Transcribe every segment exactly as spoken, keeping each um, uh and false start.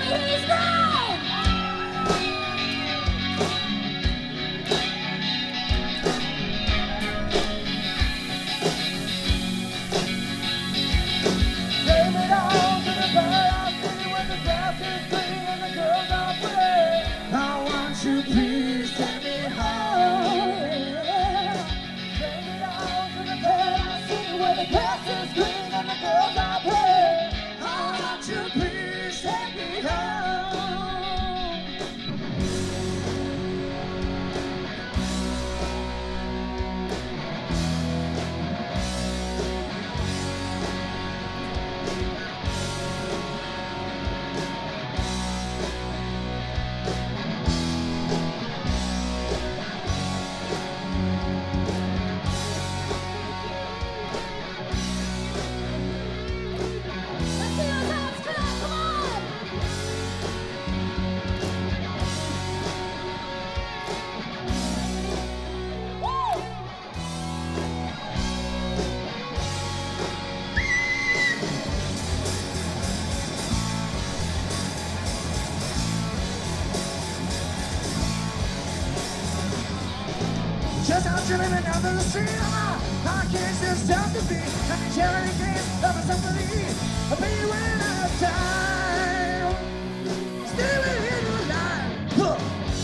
Just out chilling down to the street, I can't just stop the beat. I can share any game of a symphony. I'll be running out of time. Stay with you tonight. Huh.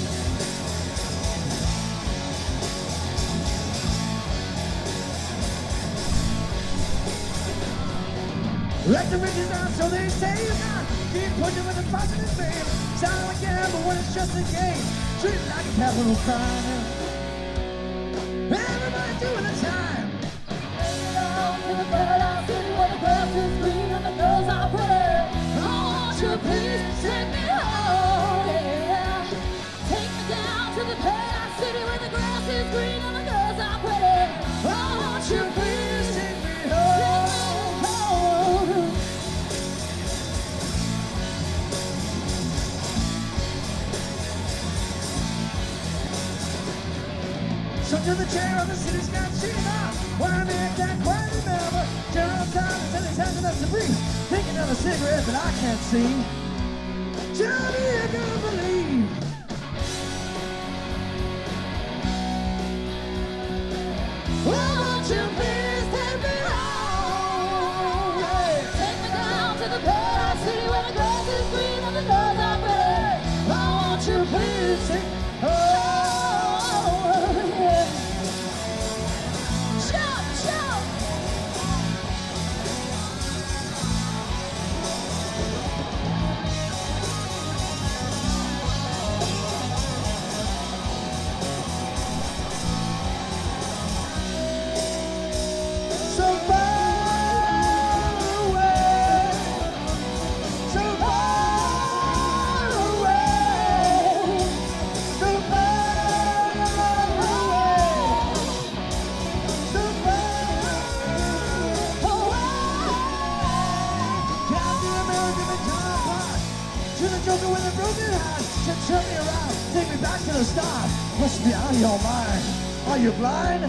Like the riches are, so they say you got. Keep pushing with a positive fame. Sound like a gamble when it's just a game. Treat it like a capital crime. Everybody doing the time. Down to the paradise city where the grass is green and the girls are pretty. Oh, won't you please take me home? Yeah. Take me down to the paradise city where the grass is green and the girls are pretty. Oh, won't you please take me home? Home. So to the chair of the city's got Shiva. One man can't quite remember. General time until he's had enough to breathe. Thinking of a cigarette that I can't see. Tell me you're gonna believe. Oh, won't you please take me home? Yeah. Take me down to the paradise city where the grass is green and the girls are pretty. Oh, won't you please take me home? Turn me around, take me back to the start. Must be out of your mind. Are you blind?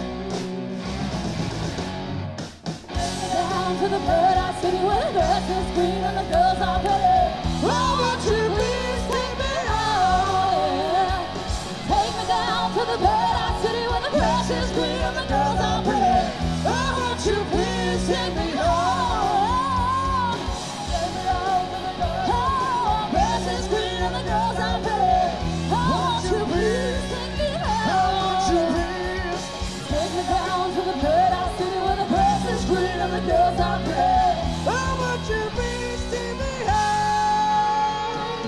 Down to the paradise city where the grass is green and the girls are pretty. Oh, won't you please take me home? Yeah. Take me down to the paradise city where the grass is green and the girls are pretty. Oh, won't you please take me home? Take me down to the oh, grass is green and the girls are pretty. And the girls are pretty. Oh, won't you please take me home?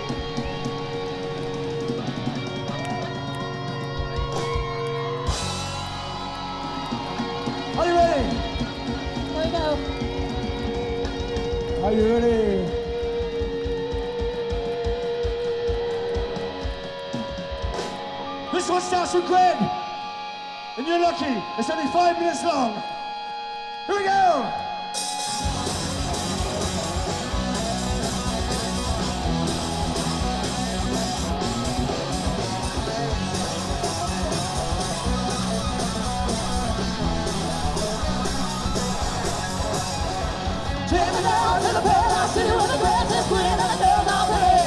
Are you ready? Here we go. Are you ready? This one starts with Gwen. And you're lucky. It's only five minutes long. Here we go! Take me down to the paradise city where the grass is green and the girls are pretty.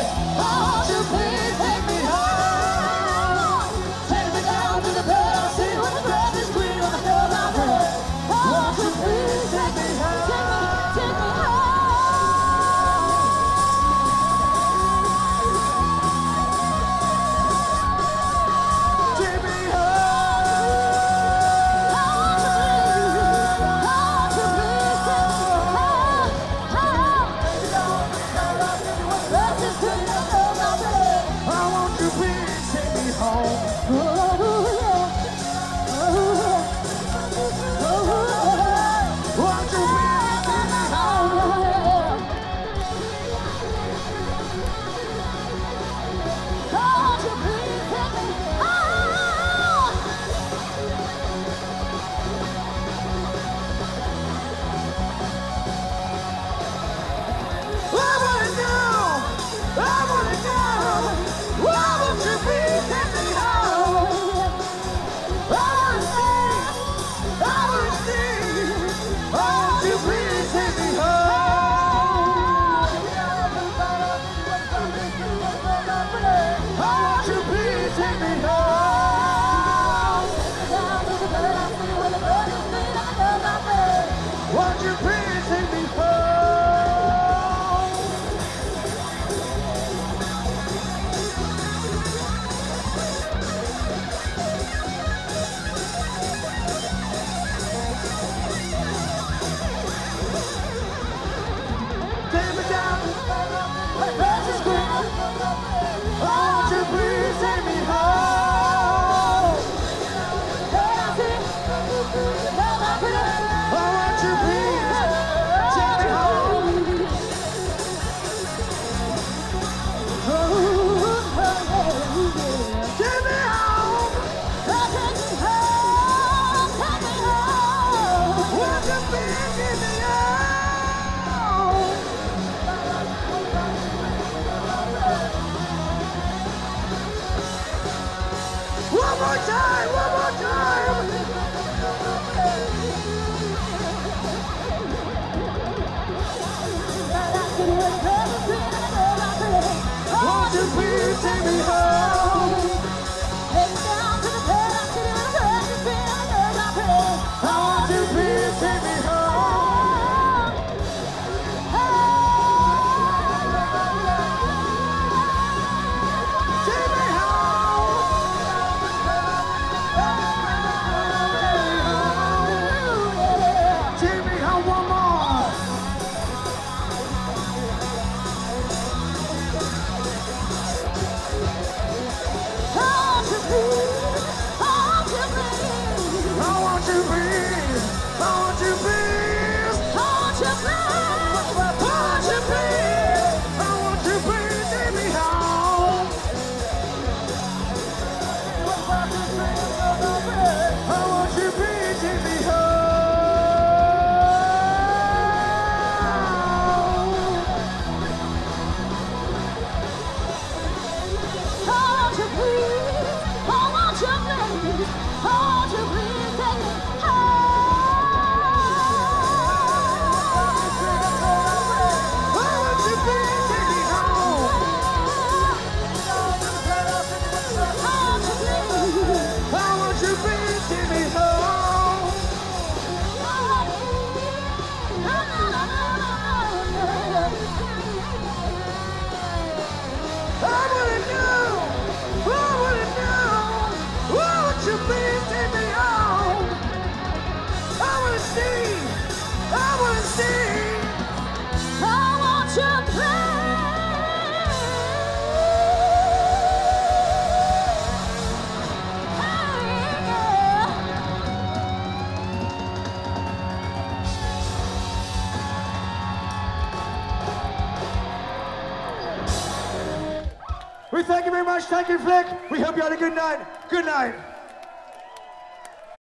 thank you very much. Thank you, Flick. We hope you had a good night. Good night.